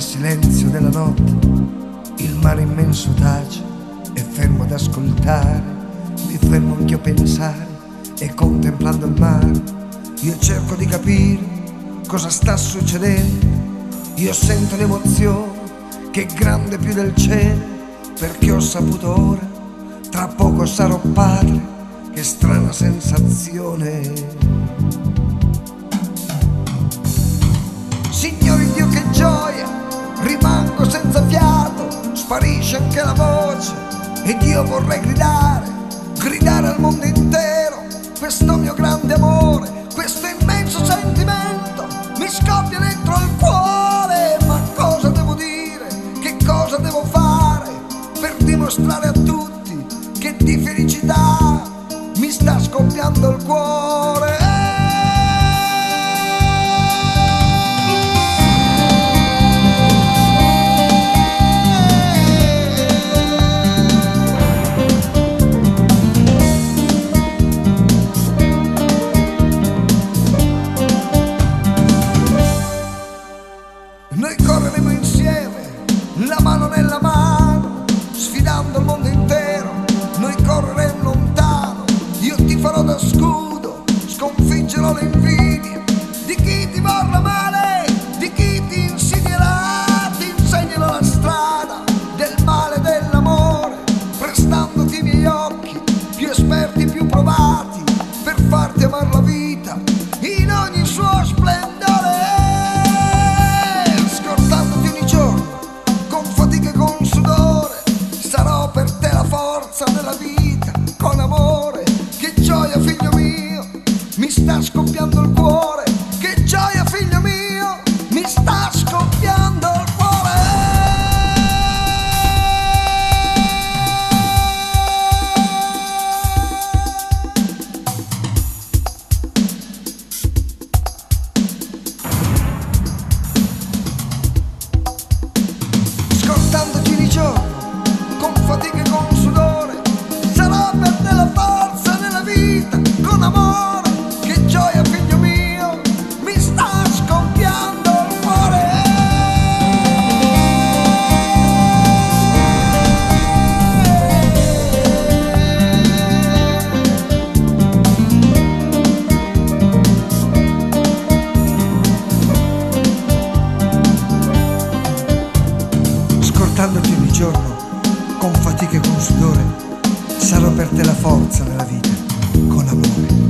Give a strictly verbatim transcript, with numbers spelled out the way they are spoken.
silenzio della notte, il mare immenso tace, è fermo ad ascoltare, mi fermo anch'io a pensare, e contemplando il mare, io cerco di capire cosa sta succedendo. Io sento l'emozione che è grande più del cielo, perché ho saputo ora, tra poco sarò padre, che strana sensazione. Signore Dio, che gioia, rimango senza fiato, sparisce anche la voce ed io vorrei gridare, gridare al mondo intero questo mio grande amore, questo immenso sentimento mi scoppia dentro il cuore. Ma cosa devo dire, che cosa devo fare per dimostrare a tutti che di felicità mi sta scoppiando il cuore? Noi correremo insieme, la mano nella mano, sfidando il mondo intero. Noi correremo lontano, io ti farò da scudo, sconfiggerò le invidie di chi ti vorrà male, di chi ti insidierà. Ti insegnerò la strada del male e dell'amore, prestandoti i miei occhi, più esperti, più provati, per farti amare la vita in ogni suo splendore. Nella vita, con amore, che gioia figlio mio, mi sta scoppiando il cuore, che gioia figlio mio, mi sta scoppiando il cuore. Scortandoti di giorno, con fatica e con sudore, sarò per te la forza della vita, con amore, che gioia figlio mio, mi sta scoppiando il cuore. Scortandoti ogni giorno, con fatica e con sudore, sarò per te la forza della vita, con amore.